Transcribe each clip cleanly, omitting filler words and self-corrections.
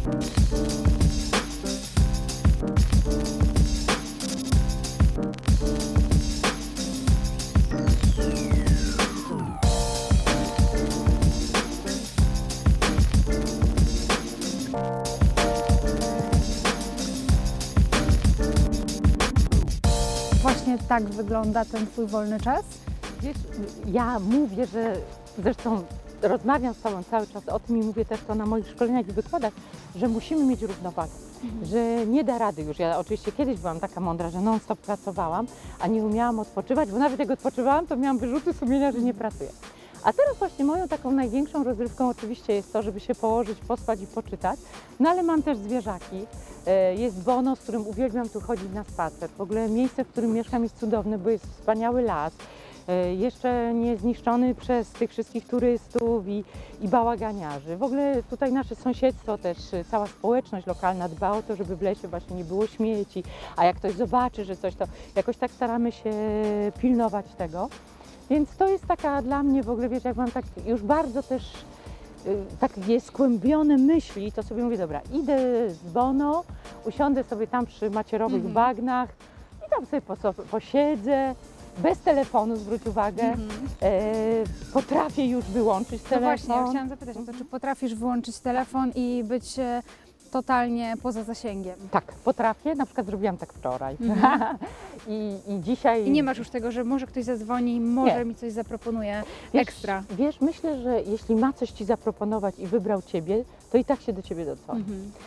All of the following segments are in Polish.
Właśnie tak wygląda ten twój wolny czas? Wiesz, ja mówię, że zresztą rozmawiam z Tobą cały czas o tym i mówię też to na moich szkoleniach i wykładach, że musimy mieć równowagę, że nie da rady już. Ja oczywiście kiedyś byłam taka mądra, że non-stop pracowałam, a nie umiałam odpoczywać, bo nawet jak odpoczywałam, to miałam wyrzuty sumienia, że nie pracuję. A teraz właśnie moją taką największą rozrywką oczywiście jest to, żeby się położyć, pospać i poczytać, no ale mam też zwierzaki. Jest Bono, z którym uwielbiam tu chodzić na spacer. W ogóle miejsce, w którym mieszkam jest cudowne, bo jest wspaniały las. Jeszcze nie zniszczony przez tych wszystkich turystów i bałaganiarzy. W ogóle tutaj nasze sąsiedztwo też, cała społeczność lokalna dba o to, żeby w lesie właśnie nie było śmieci, a jak ktoś zobaczy, że coś, to jakoś tak staramy się pilnować tego. Więc to jest taka dla mnie w ogóle, wiesz, jak mam tak już bardzo też takie skłębione myśli, to sobie mówię, dobra, idę z Bono, usiądę sobie tam przy macierowych bagnach i tam sobie posiedzę. Bez telefonu, zwróć uwagę, potrafię już wyłączyć telefon. No właśnie, ja chciałam zapytać o to, czy potrafisz wyłączyć telefon i być totalnie poza zasięgiem? Tak, potrafię, na przykład zrobiłam tak wczoraj. I dzisiaj... I nie masz już tego, że może ktoś zadzwoni i może mi coś zaproponuje ekstra. Wiesz, myślę, że jeśli ma coś Ci zaproponować i wybrał Ciebie, to i tak się do Ciebie dodzwoni.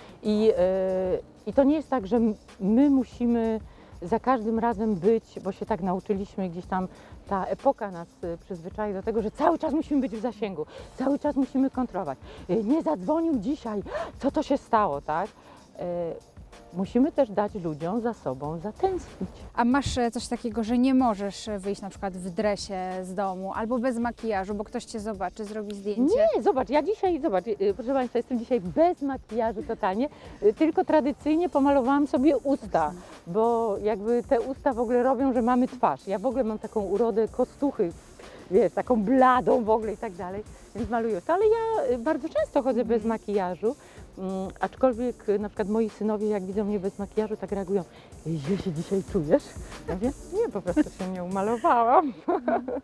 I to nie jest tak, że my musimy za każdym razem być, bo się tak nauczyliśmy gdzieś tam, ta epoka nas przyzwyczai do tego, że cały czas musimy być w zasięgu, cały czas musimy kontrolować. Nie zadzwonił dzisiaj, co to się stało, tak? Musimy też dać ludziom za sobą zatęsknić. A masz coś takiego, że nie możesz wyjść na przykład w dresie z domu albo bez makijażu, bo ktoś Cię zobaczy, zrobi zdjęcie? Nie, zobacz, ja dzisiaj, proszę Państwa, jestem dzisiaj bez makijażu totalnie, tylko tradycyjnie pomalowałam sobie usta, bo jakby te usta w ogóle robią, że mamy twarz. Ja w ogóle mam taką urodę kostuchy, wiesz, taką bladą w ogóle i tak dalej, więc maluję usta, ale ja bardzo często chodzę bez makijażu. Aczkolwiek na przykład moi synowie, jak widzą mnie bez makijażu, tak reagują: źle się dzisiaj czujesz? Ja mówię, nie, po prostu się nie umalowałam.